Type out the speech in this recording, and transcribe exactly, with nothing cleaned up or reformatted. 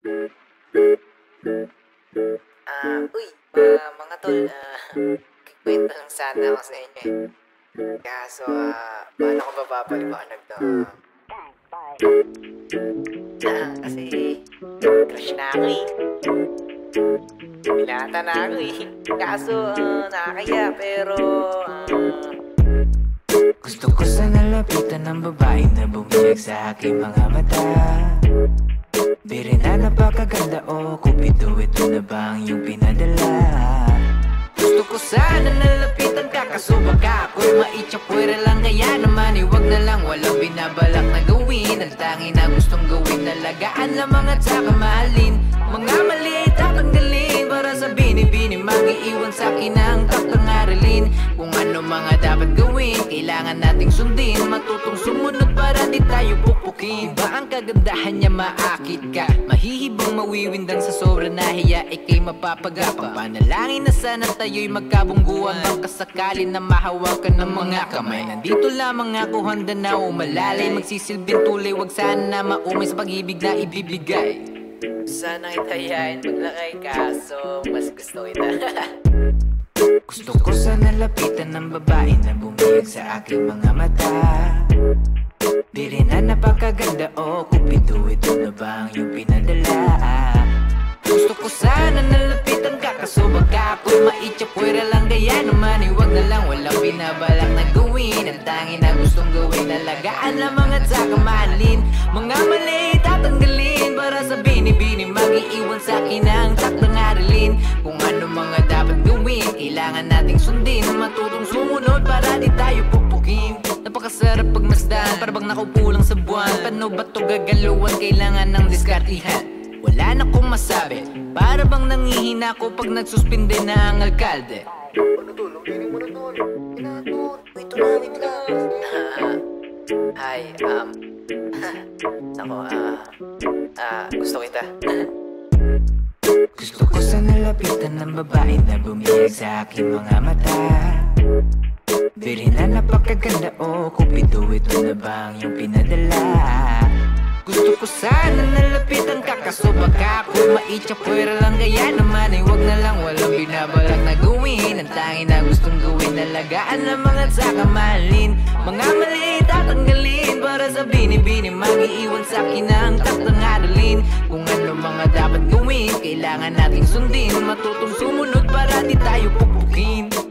Ah, uy, ah, mga tol, ah, kikwento lang sana ako sa inyo eh. Kaso, ah, paano ko ba papaliwanag to? Ah, kasi, crush na ako eh. Binata na ako eh. Kaso, ah, nakakaya, pero, ah, Gusto ko sana lapitan ng babae na bumiyag sa aking mga mata. Biri na napakaganda o kupido, ito na ba ang iyong pinadala? Gusto ko sana nalapitan ka, kaso baka ako'y maitsapuera lang. Kaya naman iwag na lang, walang binabalak na gawin. Ang tangi na gustong gawin, nalagaan lamang at saka mahalin. Mga maliit at tanggalin, para sa binibini mag-iiwan sa'kin ang taktang aralin. Kung ano mga dapat gawin, kailangan nating sundin. Matutong sumunod para di tayo pupukin. Iba ang kagandahan niya, maakit ka. Mahihibang mawiwindang sa sobra na hiya, ikay mapapagapang. Panalangin na sana tayo'y magkabungguan. Baka sakali na mahawakan ng mga kamay. Nandito lamang ako, handa na umalalay. Magsisilbing tulay, wag sana na maumay sa pag-ibig na ibibigay. sana kita yain maglakay. Kaso, mas gusto kita. Gusto ko sana lapitan ng babae na bumiyag sa aking mga mata. Biri na napakaganda o kupido, ito na ba ang iyong pinadala? Gusto ko sana nalapitan ka, kaso baka ako'y maitsapuera lang. Kaya naman iwag na lang, walang binabalak na gawin. Ang tangi na gustong gawin, nalagaan lamang at saka mahalin. Mga maliit at tanggalin, para sa binibini mag-iiwan sa'kin ang taktang aralin. Kung ano mga dapat gawin, kailangan nating sundin. Matutong sumunod para di tayo pupukin. Napakasarap pagmasdan, para bang nakaupo lang sa buwan. Paano ba to gagaluhan, kailangan ng diskartihan. Wala na kong masabi, para bang nangihina ko pag nagsuspinde na ang alkalde. Ano tol? Ang piling mo na tol. Pinatol. Wait lang, wait lang. Hi, um, ako, ah, ah, gusto kita. Gusto ko sana lapitan ng babae na bumiyag sa aking mga mata. Biri na napakaganda o kupido, ito na ba ang iyong pinadala? Gusto ko sana nalapitan ka, kaso baka ako'y maitsapuera lang. Kaya naman iwag na lang, walang binabalak na gawin. Ang tangi na gustong gawin, nalagaan lamang at saka mahalin. Mga maliit at tanggalin, para sa binibini mag-iiwan sa'kin ang taktang aralin. Kung ano mga dapat gawin, kailangan nating sundin. Matutong sumunod para di tayo pupukin.